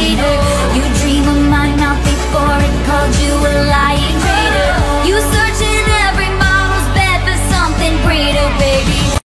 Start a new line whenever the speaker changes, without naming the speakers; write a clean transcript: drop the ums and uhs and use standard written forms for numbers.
You dream of my mouth before it called you a lie.